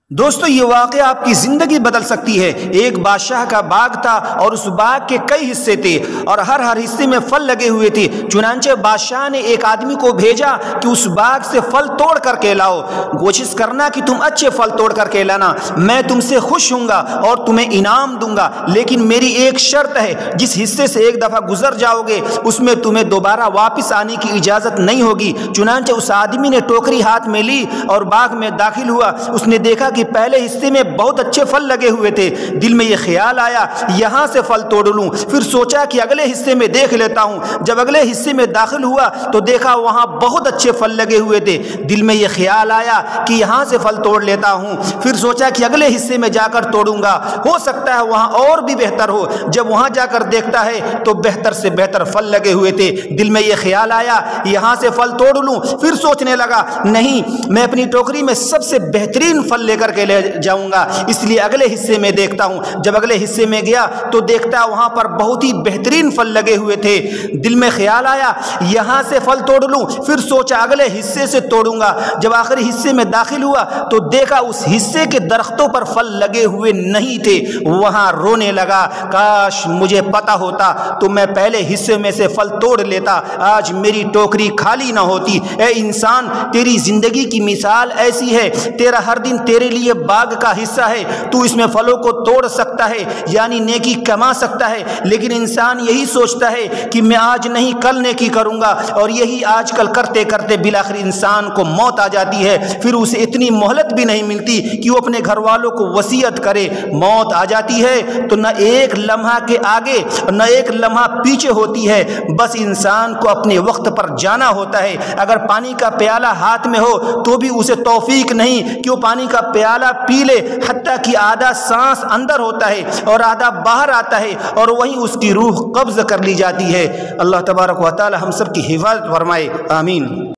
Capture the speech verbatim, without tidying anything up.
دوستو یہ واقعہ آپ کی زندگی بدل سکتی ہے۔ ایک بادشاہ کا باغ تھا اور اس باغ کے کئی حصے تھے اور ہر ہر حصے میں پھل لگے ہوئے تھے۔ چنانچہ بادشاہ نے ایک آدمی کو بھیجا کہ اس باغ سے پھل توڑ کر کے لاؤ، کوشش کرنا کہ تم اچھے پھل توڑ کر کے لانا، میں تم سے خوش ہوں گا اور تمہیں انعام دوں گا، لیکن میری ایک شرط ہے، جس حصے سے ایک دفعہ گزر جاؤ گے اس میں تمہیں دوبارہ واپس آنے کی اجازت نہیں ہوگی۔ چنانچہ اس آدمی نے ٹوکری ہاتھ میں لی اور باغ میں داخل ہوا۔ اس نے دیکھا کہ پہلے حصے میں بہت اچھے پھل لگے ہوئے تھے۔ دل میں یہ خیال آیا یہاں سے پھل توڑ لوں، پھر سوچا کہ اگلے حصے میں دیکھ لیتا ہوں۔ جب اگلے حصے میں داخل ہوا تو دیکھا وہاں بہت اچھے پھل لگے ہوئے تھے۔ دل میں یہ خیال آیا کہ یہاں سے پھل توڑ لیتا ہوں، پھر سوچا کہ اگلے حصے میں جا کر توڑوں گا، ہو سکتا ہے وہاں اور بھی بہتر ہو۔ جب وہاں جا کر دیکھتا ہے تو بہتر سے بہتر پھل لگے ہوئے تھے۔ دل میں یہ خیال آیا یہاں سے پھل توڑ لوں، پھر سوچنے لگا نہیں، میں اپنی ٹوکری میں سب سے بہترین پھل لے کر کے لے جاؤں گا، اس لیے اگلے حصے میں دیکھتا ہوں۔ جب اگلے حصے میں گیا تو دیکھتا وہاں پر بہت ہی بہترین پھل لگے ہوئے تھے۔ دل میں خیال آیا یہاں سے پھل توڑ لوں، پھر سوچا اگلے حصے سے توڑوں گا۔ جب آخری حصے میں داخل ہوا تو دیکھا اس حصے کے درختوں پر پھل لگے ہوئے نہیں تھے۔ وہاں رونے لگا، کاش مجھے پتا ہوتا تو میں پہلے حصے میں سے پھل توڑ لیتا، آج میری ٹوکری خالی نہ ہوتی۔ اے انسان، تیری زندگی کی مثال ایسی ہے، تیرا ہر دن تیرے لیے باغ کا حصہ ہے، تو اس میں پھلوں کو توڑ سکتا ہے، یعنی نیکی کما سکتا ہے، لیکن انسان یہی سوچتا ہے کہ میں آج نہیں کل نیکی کروں گا، اور یہی آج کل کرتے کرتے بالآخر انسان کو موت آ جاتی ہے، پھر اسے اتنی مہلت بھی نہیں ملتی کہ وہ اپنے گھر والوں کو وصیت کرے۔ موت آ جاتی ہے تو نہ ایک لمحہ کے آگے نہ ایک لمحہ پیچھے ہوتی ہے، بس انسان کو اپنے وقت پر جانا ہوتا ہے۔ اگر پانی کا پیالہ ہاتھ میں ہو تو بھی اسے توفیق نہیں کہ وہ پانی کا پیالہ پی لے، حتیٰ کہ آدھا سانس اندر ہوتا ہے اور آدھا باہر آتا ہے، اور وہیں اس کی روح قبض کر لی جاتی ہے۔ اللہ تبارک و تعالی ہم سب کی حفاظت فرمائے، آمین۔